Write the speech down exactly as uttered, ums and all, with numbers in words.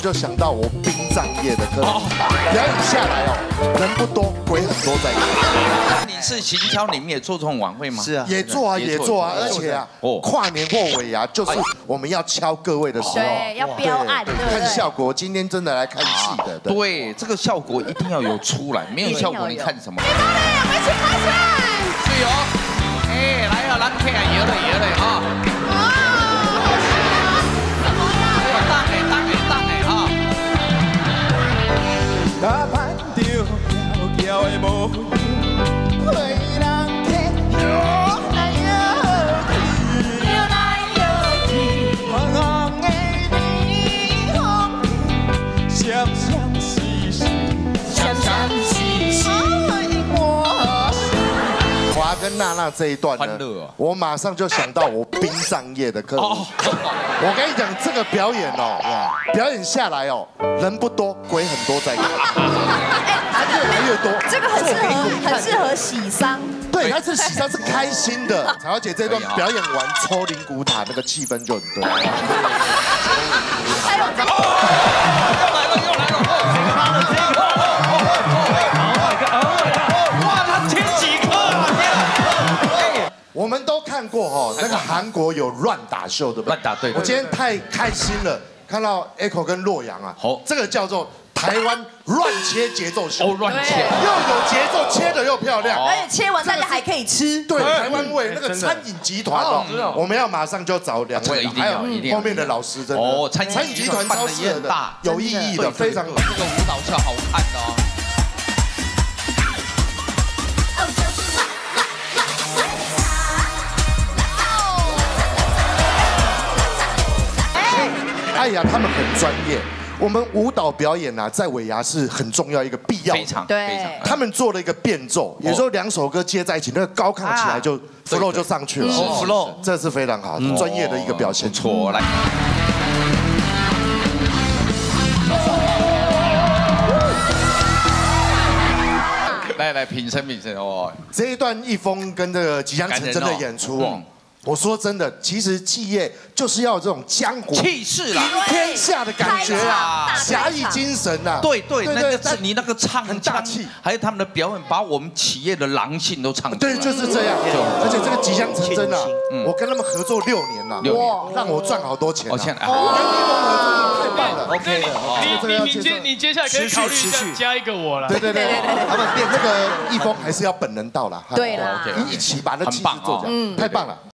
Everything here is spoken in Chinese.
就想到我殡葬业的课程。表演下来哦，人不多，鬼很多在看。 你是行销，你们也做这种晚会吗？ 是啊， 也做啊，也做啊，而且啊，跨年或尾牙就是我们要敲各位的时候， 对，要标案，对不对？ 看效果。今天真的来看戏的， 对，这个效果一定要有出来，没有效果你看什么？ 你们两个一起拍起来。 是哦，哎，来啊，咱客啊，摇了摇了哈。当的当的当的哈。 打扮着娇娇的模样，为人客摇来摇去，摇来摇去，红红的霓虹，闪闪烁烁，闪闪烁烁，我是。 华跟娜娜这一段呢，我马上就想到我殡葬业的课程。我跟你讲，这个表演哦，表演下来哦，人不多，鬼很多在看，越来越多。 这个很适合，很适合喜丧。 对，它是喜丧，是开心的。彩华姐这段表演完抽灵骨塔，那个气氛就很对。 还有这个， 又来了又来了，他的这个，哇，他前几颗啊！ 我们都看过哈，那个韩国有乱打秀，对不对？ 乱打对。 我今天太开心了，看到 Echo 跟洛阳啊，好，这个叫做台湾乱切节奏秀， 哦，乱切， 又有节奏，切的又漂亮， 而且切完大家还可以吃。 对，台湾味那个餐饮集团哦，我们要马上就找两位，还有后面的老师，真的哦，餐饮集团超适合的，有意义的，非常。这个舞蹈是好看的哦。 哎呀，他们很专业。我们舞蹈表演啊，在尾牙是很重要一个必要的。 非常对。 他们做了一个变奏，有时候两首歌接在一起，那个高亢起来就 flow 就上去了。 哦 flow， 这是非常好，专业的一个表现。 不错，来。来来，品声品声哦。 这一段一峰跟这个即将成真的演出哦。我说真的，其实企业就是要有这种江湖气势啦， 平天下的感觉啊，侠义精神呐。 对对，那个是你那个唱很大气， 还有他们的表演，把我们企业的狼性都唱出来。 对，就是这样。而且这个即将成真啊，我跟他们合作六年了， 六年让我赚好多钱。 我现在跟一峰合作太棒了。 OK 的，你你你接你接下来可以考虑一下加一个我了。 对对对，他们变那个一峰还是要本人到了。 对啦， 一起把那气势做起来，太棒了。